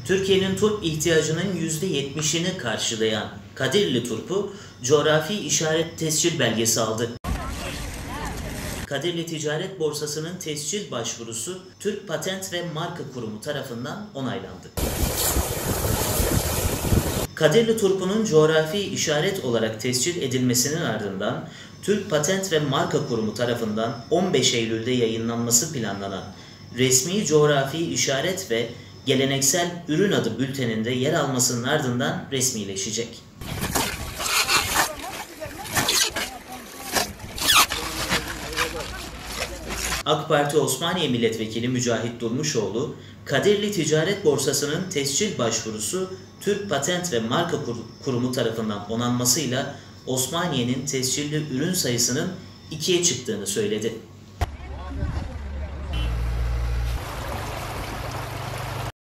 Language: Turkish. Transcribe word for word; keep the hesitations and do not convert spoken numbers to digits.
Türkiye'nin turp ihtiyacının yüzde yetmişini karşılayan Kadirli turpu coğrafi işaret tescil belgesi aldı. Kadirli Ticaret Borsası'nın tescil başvurusu Türk Patent ve Marka Kurumu tarafından onaylandı. Kadirli turpunun coğrafi işaret olarak tescil edilmesinin ardından Türk Patent ve Marka Kurumu tarafından on beş Eylül'de yayınlanması planlanan resmi coğrafi işaret ve geleneksel ürün adı bülteninde yer almasının ardından resmileşecek. AK Parti Osmaniye Milletvekili Mücahit Durmuşoğlu, Kadirli Ticaret Borsası'nın tescil başvurusu Türk Patent ve Marka Kurumu tarafından onanmasıyla Osmaniye'nin tescilli ürün sayısının ikiye çıktığını söyledi.